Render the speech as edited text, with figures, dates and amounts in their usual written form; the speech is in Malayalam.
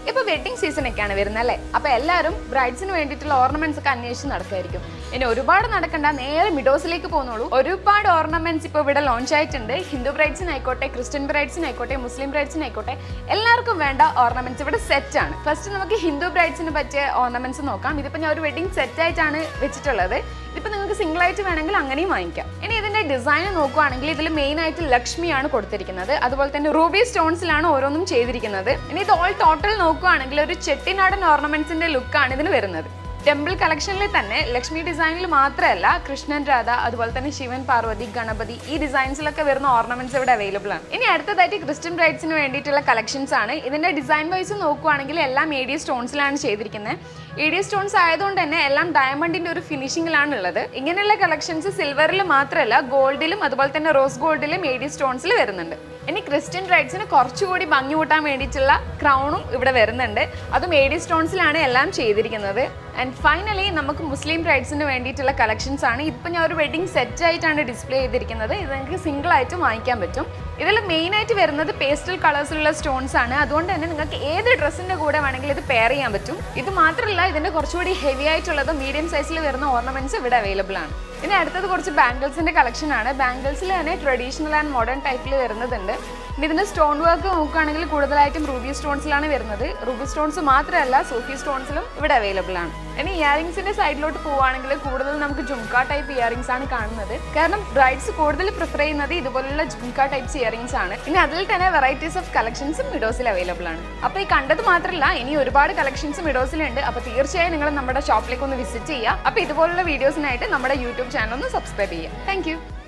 ഇപ്പോൾ വെഡിങ് സീസൺ ഒക്കെയാണ് വരുന്നത് അല്ലേ? അപ്പോൾ എല്ലാവരും ബ്രൈഡ്സിന് വേണ്ടിയിട്ടുള്ള ഓർണമെന്റ്സ് ഒക്കെ അന്വേഷിച്ച് നടക്കുമായിരിക്കും. ഇനി ഒരുപാട് നടക്കണ്ട, നേരെ മിഡോസിലേക്ക് പോകുന്നുള്ളൂ. ഒരുപാട് ഓർണമെന്റ്സ് ഇപ്പോൾ ഇവിടെ ലോഞ്ച് ആയിട്ടുണ്ട്. ഹിന്ദു ബ്രൈഡ്സിനായിക്കോട്ടെ, ക്രിസ്ത്യൻ ബ്രൈഡ്സിനായിക്കോട്ടെ, മുസ്ലിം ബ്രൈഡ്സിനായിക്കോട്ടെ, എല്ലാവർക്കും വേണ്ട ഓർണമെന്റ്സ് ഇവിടെ സെറ്റ് ആണ്. ഫസ്റ്റ് നമുക്ക് ഹിന്ദു ബ്രൈഡ്സിന് പറ്റിയ ഓർണമെന്റ്സ് നോക്കാം. ഇതിപ്പോൾ ഞാൻ ഒരു വെഡിങ് സെറ്റ് ആയിട്ടാണ് വെച്ചിട്ടുള്ളത്. ഇതിപ്പോൾ നിങ്ങൾക്ക് സിംഗിൾ ആയിട്ട് വേണമെങ്കിൽ അങ്ങനെയും വാങ്ങിക്കാം. ഇനി ഇതിന്റെ ഡിസൈൻ നോക്കുകയാണെങ്കിൽ ഇതിൽ മെയിൻ ആയിട്ട് ലക്ഷ്മിയാണ് കൊടുത്തിരിക്കുന്നത്. അതുപോലെ തന്നെ റൂബി സ്റ്റോൺസിലാണ് ഓരോന്നും ചെയ്തിരിക്കുന്നത്. ഇനി ഇത് ഓൾ ടോട്ടൽ നോക്കുകയാണെങ്കിൽ ഒരു ചെട്ടിനാടൻ ഓർണമെന്റ്സിന്റെ ലുക്കാണ് ഇതിന് വരുന്നത്. ടെമ്പിൾ കളക്ഷനിൽ തന്നെ ലക്ഷ്മി ഡിസൈനിൽ മാത്രമല്ല, കൃഷ്ണൻ, രാധ, അതുപോലെ തന്നെ ശിവൻ, പാർവതി, ഗണപതി, ഈ ഡിസൈൻസിലൊക്കെ വരുന്ന ഓർണമെന്റ്സ് ഇവിടെ അവൈലബിൾ ആണ്. ഇനി അടുത്തതായിട്ട് ക്രിസ്ത്യൻ ബ്രൈഡ്സിന് വേണ്ടിയിട്ടുള്ള കളക്ഷൻസ് ആണ്. ഇതിന്റെ ഡിസൈൻ വൈസ് നോക്കുകയാണെങ്കിൽ എല്ലാം എ ഡി സ്റ്റോൺസിലാണ് ചെയ്തിരിക്കുന്നത്. എ ഡി സ്റ്റോൺസ് ആയതുകൊണ്ട് തന്നെ എല്ലാം ഡയമണ്ടിന്റെ ഒരു ഫിനിഷിംഗിലാണ് ഉള്ളത്. ഇങ്ങനെയുള്ള കളക്ഷൻസ് സിൽവറിൽ മാത്രമല്ല, ഗോൾഡിലും അതുപോലെ തന്നെ റോസ് ഗോൾഡിലും എ ഡി സ്റ്റോൺസിൽ വരുന്നുണ്ട്. ഇനി ക്രിസ്ത്യൻ ബ്രൈഡ്സിന് കുറച്ചുകൂടി ഭംഗി കൂട്ടാൻ വേണ്ടിയിട്ടുള്ള ക്രൗണും ഇവിടെ വരുന്നുണ്ട്. അതും എ ഡി സ്റ്റോൺസിലാണ് എല്ലാം ചെയ്തിരിക്കുന്നത്. ആൻഡ് ഫൈനലി നമുക്ക് മുസ്ലിം ബ്രൈഡ്സിന് വേണ്ടിയിട്ടുള്ള കളക്ഷൻസ് ആണ്. ഇപ്പം ഞാൻ ഒരു വെഡിങ് സെറ്റ് ആയിട്ടാണ് ഡിസ്പ്ലേ ചെയ്തിരിക്കുന്നത്. ഇത് നിങ്ങൾക്ക് സിംഗിൾ ആയിട്ട് വാങ്ങിക്കാൻ പറ്റും. ഇതിൽ മെയിൻ ആയിട്ട് വരുന്നത് പേസ്റ്റൽ കളേഴ്സിലുള്ള സ്റ്റോൺസ് ആണ്. അതുകൊണ്ട് തന്നെ നിങ്ങൾക്ക് ഏത് ഡ്രസ്സിന്റെ കൂടെ വേണമെങ്കിൽ ഇത് പെയർ ചെയ്യാൻ പറ്റും. ഇത് മാത്രമല്ല, ഇതിന്റെ കുറച്ചുകൂടി ഹെവി ആയിട്ടുള്ളത് മീഡിയം സൈസിൽ വരുന്ന ഓർണമെന്റ്സ് ഇവിടെ അവൈലബിൾ ആണ്. ഇനി അടുത്തത് കുറച്ച് ബാംഗിൾസിന്റെ കളക്ഷൻ ആണ്. ബാംഗിൾസിൽ തന്നെ ട്രഡീഷണൽ ആൻഡ് മോഡേൺ ടൈപ്പിൽ വരുന്നതുണ്ട്. ഇതിന്റെ സ്റ്റോൺ വർക്ക് നോക്കുകയാണെങ്കിൽ കൂടുതലായിട്ടും റൂബി സ്റ്റോൺസിലാണ് വരുന്നത്. റൂബി സ്റ്റോൺസ് മാത്രമല്ല, സൂഫി സ്റ്റോൺസിലും ഇവിടെ അവൈലബിൾ ആണ്. ഇനി ഇയറിംഗ്സിന്റെ സൈഡിലോട്ട് പോവുകയാണെങ്കിൽ കൂടുതൽ നമുക്ക് ജുംക ടൈപ്പ് ഇയറിംഗ്സ് ആണ് കാണുന്നത്. കാരണം ബ്രൈഡ്സ് കൂടുതൽ പ്രിഫർ ചെയ്യുന്നത് ഇതുപോലുള്ള ജുംക ടൈപ്സ് ഇയറിംഗ്സ് ആണ്. ഇനി അതിൽ തന്നെ വെറൈറ്റീസ് ഓഫ് കളക്ഷൻസും മിഡോസിൽ അവൈലബിൾ ആണ്. അപ്പോൾ ഈ കണ്ടത് മാത്രമല്ല, ഇനി ഒരുപാട് കളക്ഷൻസ് മിഡോസിലുണ്ട്. അപ്പോൾ തീർച്ചയായും നിങ്ങൾ നമ്മുടെ ഷോപ്പിലേക്ക് ഒന്ന് വിസിറ്റ് ചെയ്യുക. അപ്പോൾ ഇതുപോലുള്ള വീഡിയോസിനായിട്ട് നമ്മുടെ യൂട്യൂബ് ചാനൽ ഒന്ന് സബ്സ്ക്രൈബ് ചെയ്യുക. താങ്ക്